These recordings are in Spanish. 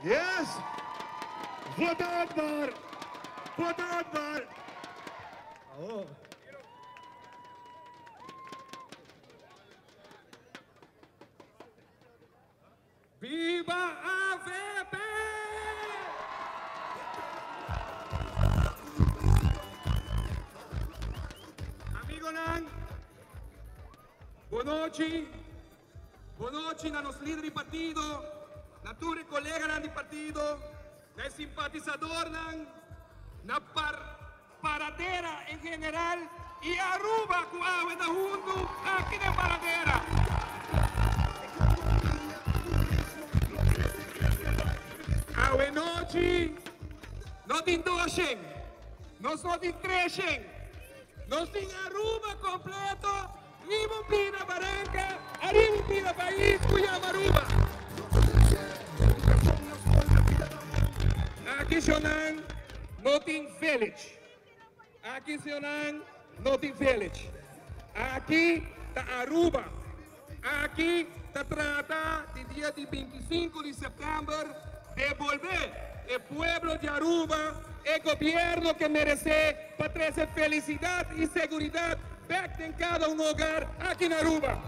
Yes! Votad var! Votad var! Oh. Viva AVP! Amigo Nan, buonanotte a nos líderes di partito, na ture colega nan di partito, na simpatizador nan, na paradera en general, y Aruba kuawe na junto aquí na paradera. Awe noche, no tin dochen, nos no tin trechen, nos tin Aruba completo, arriba pina Barranca, arriba pina país, cuya Aruba. Aquí sonan, no tin village. Aquí sonan, no tin village. Aquí ta Aruba. Aquí ta trata de día de 25 de septiembre devolver el pueblo de Aruba el gobierno que merece para traer felicidad y seguridad back en cada un hogar aquí en Aruba.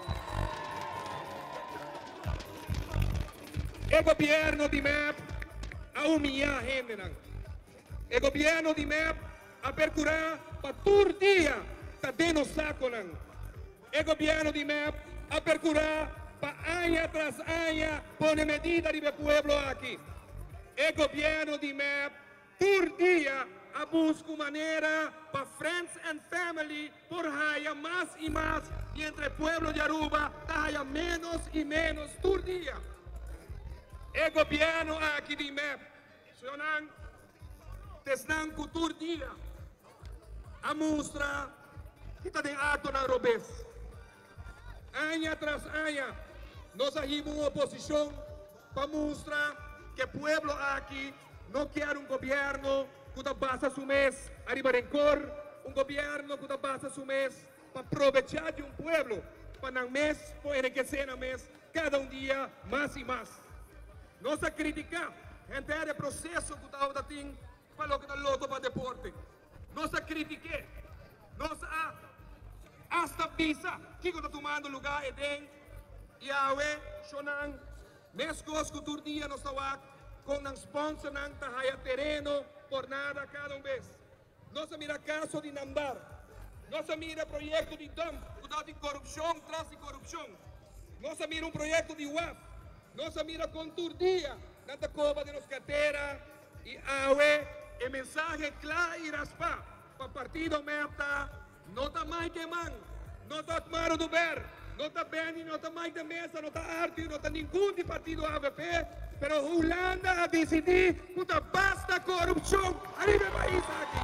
El gobierno de MEP a humillar gente. El gobierno de MEP a percurar para todo día está denosacando. El gobierno de MEP a percurar para año tras año pone medidas de pueblo aquí. El gobierno de MEP todo día a buscar manera para friends and family por haya más y más y entre el pueblo de Aruba haya menos y menos todo día. El gobierno aquí de MEP sonan tesnan todo día a mostrar que está de acto na robes. Año tras año nos hacemos una oposición para mostrar que el pueblo aquí no quiere un gobierno que basa su mes arriba rencor, un gobierno que basa su mes para aprovechar de un pueblo, para el mes, para enriquecer el mes, cada un día más y más. No se critica, gente el proceso que está haciendo para lo que está loto para deporte. No se critique, no se hasta visa que está tomando lugar Eden y ahora sonan mescos que todo día no está con un sponsor nan haya terreno por nada cada vez. No se mira caso de Nambar, no se mira proyecto de dump, de corrupción tras de corrupción. No se mira un proyecto de WAF, no se mira con Turdía, nada coba de los carteras y ahora el mensaje claro y raspa para partido MEPTA, no está más que man, no está Maro do Ber, no está Benny, no está Mike de Mesa, no está Arthur, no está ningún de partido AVP, pero Holanda a decidir que basta corrupción arriba del país aquí.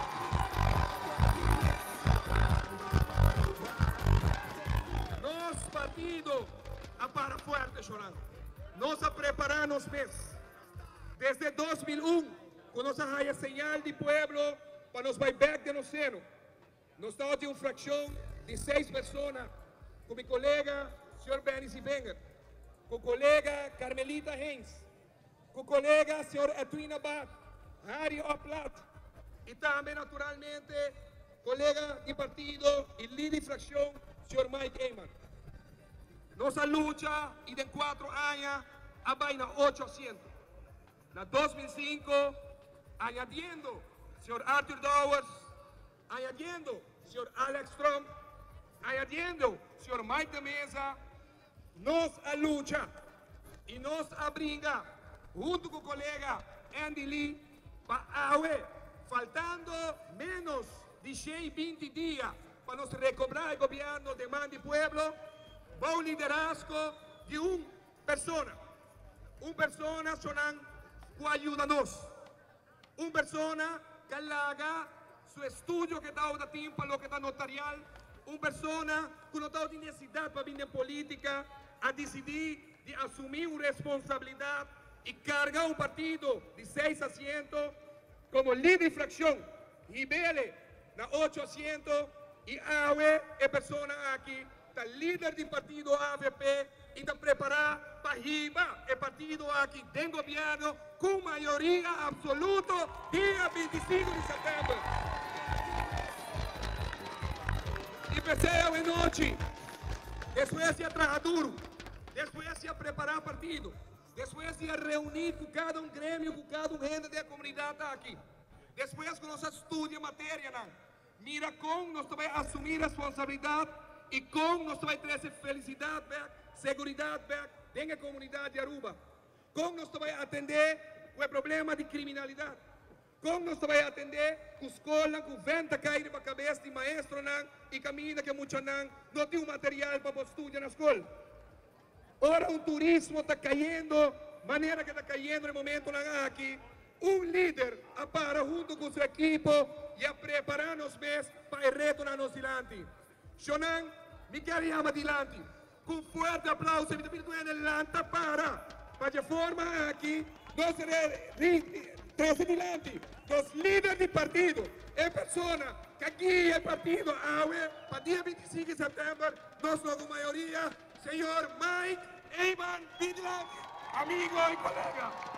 Nos partido a para fuerte chorando. Nos a prepararnos desde 2001, cuando nos haya señal de pueblo para nos buyback de océano. Nos estamos de una fracción de 6 personas, con mi colega, señor Benny Zibenger, con colega Carmelita Hens, con colega señor Edwin Abad, Harry Oplat, y también naturalmente colega de partido y líder de fracción, señor Mike Eyman. Nuestra lucha y de 4 años a vaina 800. En 2005, añadiendo señor Arthur Dowers, añadiendo señor Alex Trump, añadiendo señor Mike de Mesa, nos a lucha y nos abriga junto con el colega Andy Lee para faltando menos de 120 días para nos recobrar el gobierno de man y pueblo, va un liderazgo de una persona sonan que ayúdanos, una persona que haga su estudio que está ahora para lo que está notarial, una persona que no está de necesidad para venir en política a decidir de asumir una responsabilidad y cargar un partido de 6 asientos como líder de fracción y vele na 8 asientos y ahora es persona aquí, está líder del partido AVP y está preparada Pajiba, el partido aquí tem gobierno con mayoría absoluta día 25 de septiembre. Y empecé de noche, después se trabajar duro, después se preparar partido, después se reunir con cada un gremio, con cada un gente de la comunidad aquí. Después que nos estudia materia, mira cómo nos va a asumir responsabilidad y cómo nos va a traer felicidad, seguridad en la comunidad de Aruba. Cómo nos va a atender el problema de criminalidad. Cómo nos va a atender con escola, con venta caída para la cabeza de maestro y camina que muchos no tienen material para estudiar en la escuela. Ahora un turismo está cayendo, manera que está cayendo en el momento aquí. Un líder para junto con su equipo y a prepararnos para el reto de los adelante. Shonan, me quería adelante. Con fuerte aplauso, me pido adelante para de forma aquí, dos tres adelante, los líderes del partido, en persona, que aquí el partido, para el día 25 de septiembre, nos con mayoría, señor Mike Eyman Vidlan, amigo y colega.